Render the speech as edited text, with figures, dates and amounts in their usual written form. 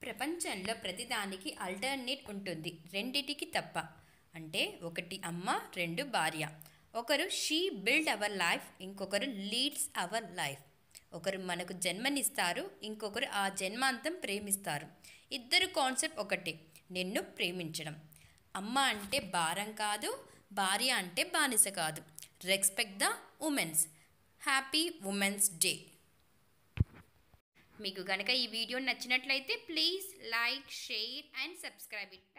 ప్రపంచంలో ప్రతిదానికి ఆల్టర్నేట్ ఉంటుంది, రెండిటికి తప్ప. అంటే ఒకటి అమ్మ, రెండు భార్య. ఒకరు షీ బిల్డ్ అవర్ లైఫ్, ఇంకొకరు లీడ్స్ అవర్ లైఫ్. ఒకరు మనకు జన్మనిస్తారు, ఇంకొకరు ఆ జన్మాంతం ప్రేమిస్తారు. ఇద్దరు కాన్సెప్ట్ ఒకటే, నిన్ను ప్రేమించడం. అమ్మ అంటే భారం కాదు, భార్య అంటే బానిస కాదు. Respect the women's. Happy women's day. మీకు గనక ఈ వీడియో నచ్చినట్లయితే please like, share and subscribe it.